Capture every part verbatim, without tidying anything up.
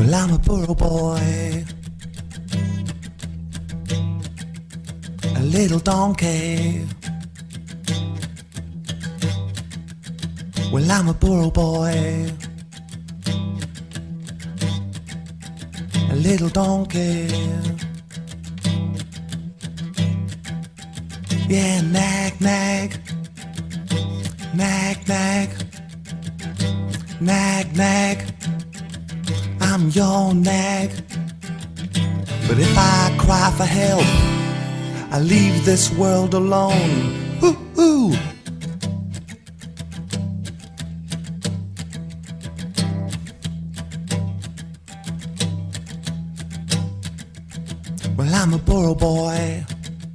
Well, I'm a burro boy, a little donkey. Well, I'm a burro boy, a little donkey. Yeah, nag, nag, nag, nag, nag, nag. I'm your nag. But if I cry for help, I leave this world alone. Ooh, ooh. Well, I'm a burro boy,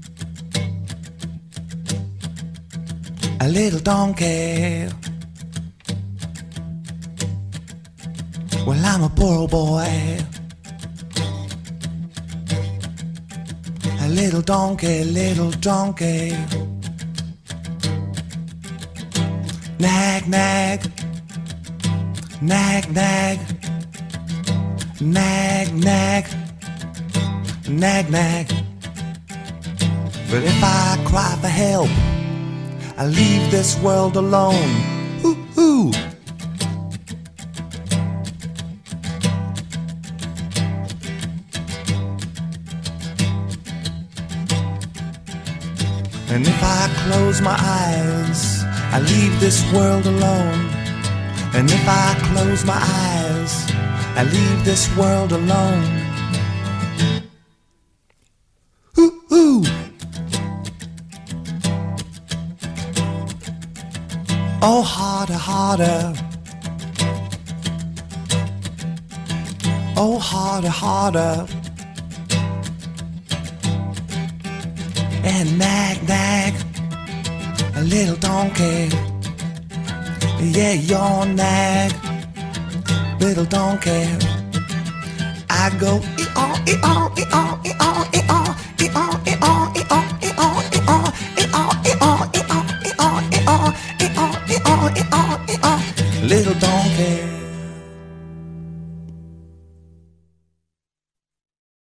a little donkey. Well, I'm a burro boy, a little donkey, little donkey. Nag, nag, nag, nag, nag, nag, nag, nag. But if I cry for help, I leave this world alone. Ooh, ooh. And if I close my eyes, I leave this world alone. And if I close my eyes, I leave this world alone. Ooh, ooh. Oh, harder, harder. Oh, harder, harder. And nag, nag, a little donkey. Yeah, you're nag, little donkey. I go e-aw, e-aw, e-aw, e-aw, e-aw, e-aw, e-aw, e-aw, e-aw, e-aw, e-aw, e-aw, e-aw, e-aw, e-aw, e-aw, e-aw, e-aw, e-aw, little donkey.